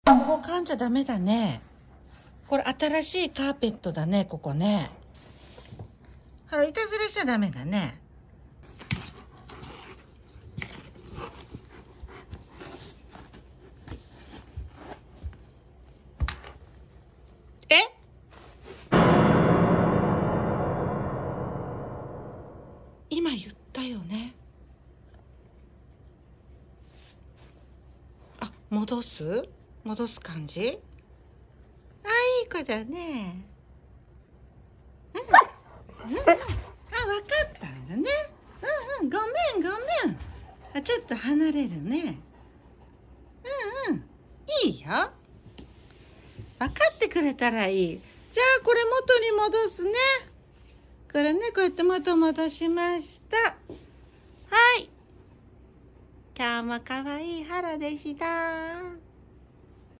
こ噛んじゃダメだね。これ新しいカーペットだね、ここね。ほら、いたずらしちゃダメだね。え？今言ったよね。あ、戻す感じ？あ、いい子だね。あ、わかったんだね。ごめん。あ、ちょっと離れるね。いいよ。わかってくれたらいい。じゃあ、これ元に戻すね。これね、こうやって元戻しました。はい。今日もかわいい春でした。